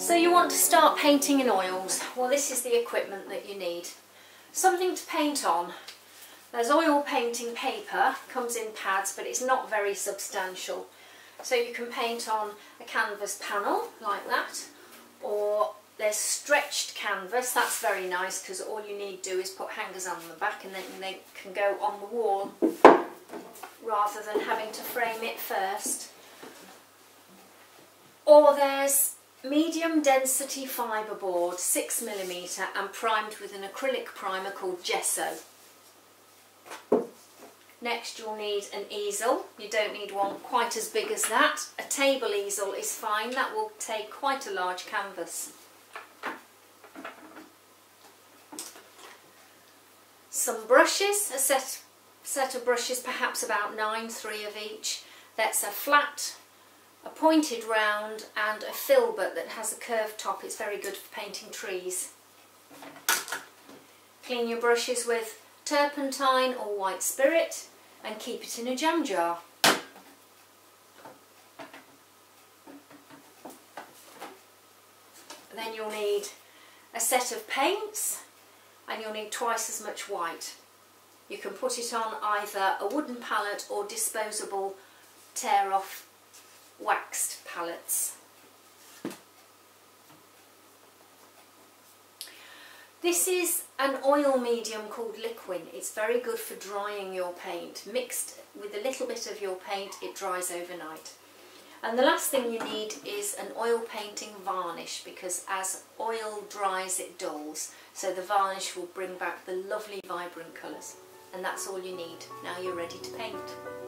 So you want to start painting in oils. Well, this is the equipment that you need. Something to paint on. There's oil painting paper, comes in pads, but it's not very substantial. So you can paint on a canvas panel like that, or there's stretched canvas. That's very nice because all you need to do is put hangers on the back and then they can go on the wall rather than having to frame it first. Or there's medium density fibreboard, 6mm, and primed with an acrylic primer called gesso. Next you'll need an easel. You don't need one quite as big as that. A table easel is fine, that will take quite a large canvas. Some brushes, a set of brushes, perhaps about 9, 3 of each. That's a flat, a pointed round and a filbert that has a curved top. It's very good for painting trees. Clean your brushes with turpentine or white spirit and keep it in a jam jar. Then you'll need a set of paints and you'll need twice as much white. You can put it on either a wooden palette or disposable tear-off waxed palettes. This is an oil medium called Liquin. It's very good for drying your paint. Mixed with a little bit of your paint, it dries overnight. And the last thing you need is an oil painting varnish, because as oil dries it dulls, so the varnish will bring back the lovely vibrant colours. And that's all you need. Now you're ready to paint.